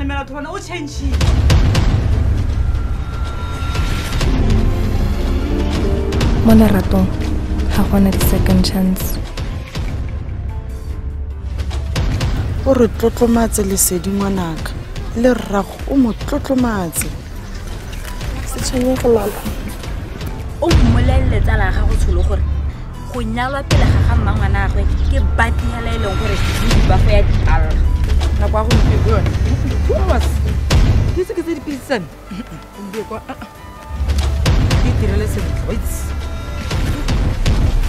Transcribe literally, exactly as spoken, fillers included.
mamela thona o change mo leratong ga gona di second chance o re tlotlomatse lesedi ngwanaka le rrago o mo tlotlomatse se tshwenyege mama o mmolelle tsala ga go tsholo gore go nyalwa pele ga ga mmangwana gagwe ke batiela e leng gore di ba go ya dipalla na kwa go ntse yone two hours ke se ke tse dipisana ndi kwa ke tirele sentle wait